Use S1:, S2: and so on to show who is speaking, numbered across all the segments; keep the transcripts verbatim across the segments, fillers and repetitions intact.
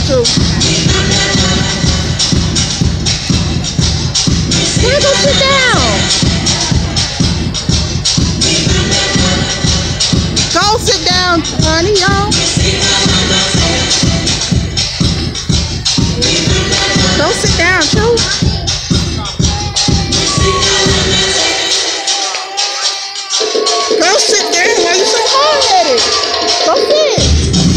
S1: too. Here, go sit down. Go sit down, honey, y'all. Go sit down, too. Go sit down. Why you so hard-headed? Go sit.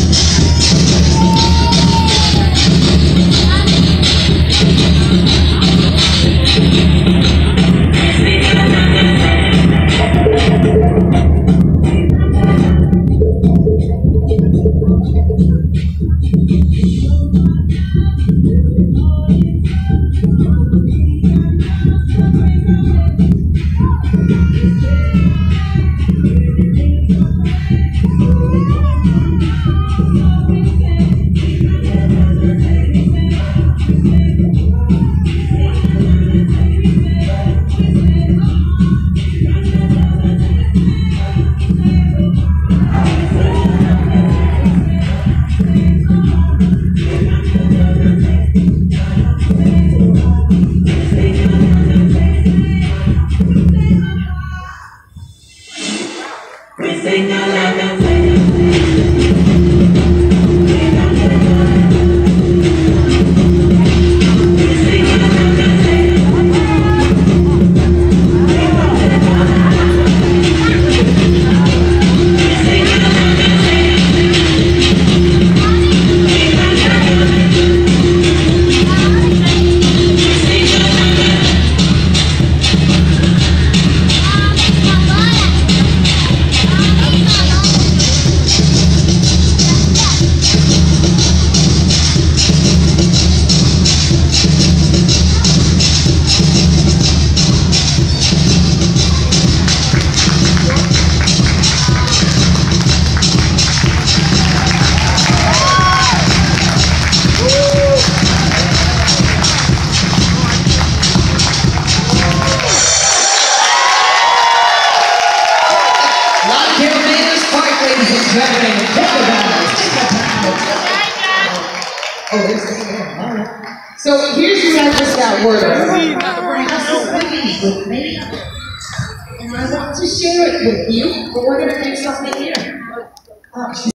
S2: So here's what I just got word of. I have some cookies with me, and I want to share it with you, but we're going to do something here. Oh,